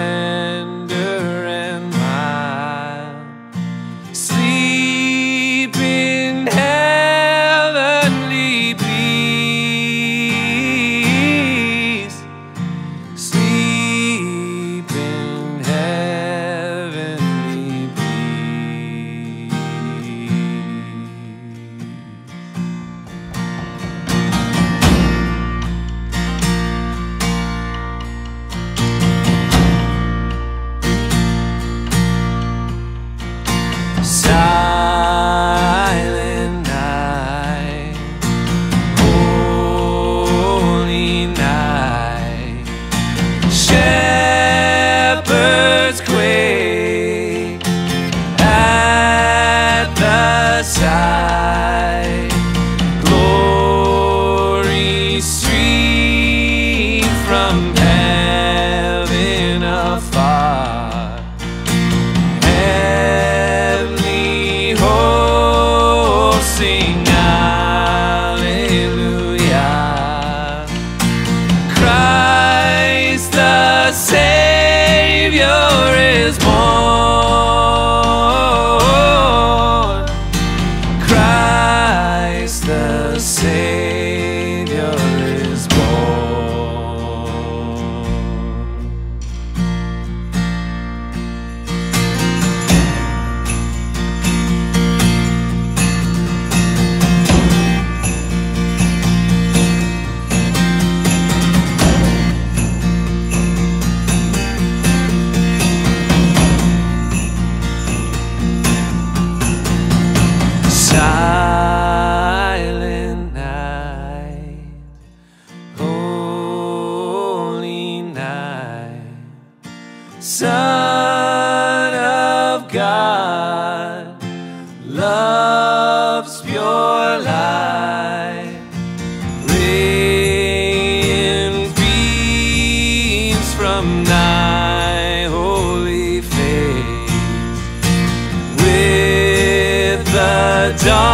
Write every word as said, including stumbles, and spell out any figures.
tender and mild. Sleep in heavenly peace. Sleep in heavenly peace. Silent night, holy night, shepherds quake at the sight, glory stream from heaven afar. Sing hallelujah. Christ the Savior is born. Christ the Savior is born. Silent night, holy night, Son of God, love's pure light, radiant beams from thy holy face. With the dawn